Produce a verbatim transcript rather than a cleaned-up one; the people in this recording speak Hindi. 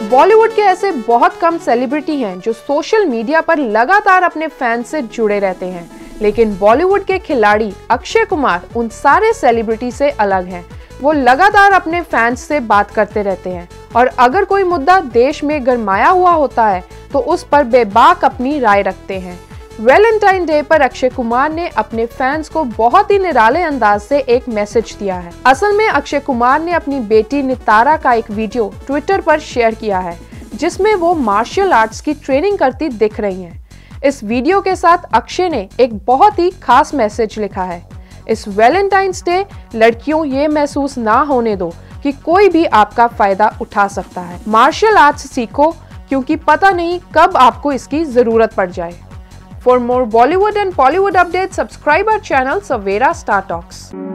बॉलीवुड के ऐसे बहुत कम सेलिब्रिटी हैं जो सोशल मीडिया पर लगातार अपने फैंस से जुड़े रहते हैं, लेकिन बॉलीवुड के खिलाड़ी अक्षय कुमार उन सारे सेलिब्रिटी से अलग हैं। वो लगातार अपने फैंस से बात करते रहते हैं और अगर कोई मुद्दा देश में गरमाया हुआ होता है तो उस पर बेबाक अपनी राय रखते हैं। वैलेंटाइन डे पर अक्षय कुमार ने अपने फैंस को बहुत ही निराले अंदाज से एक मैसेज दिया है। असल में अक्षय कुमार ने अपनी बेटी नितारा का एक वीडियो ट्विटर पर शेयर किया है जिसमें वो मार्शल आर्ट्स की ट्रेनिंग करती दिख रही हैं। इस वीडियो के साथ अक्षय ने एक बहुत ही खास मैसेज लिखा है। इस वैलेंटाइंस डे लड़कियों ये महसूस ना होने दो कि कोई भी आपका फायदा उठा सकता है। मार्शल आर्ट्स सीखो क्योंकि पता नहीं कब आपको इसकी जरूरत पड़ जाए। For more Bollywood and Bollywood updates, subscribe our channel Savera Star Talks.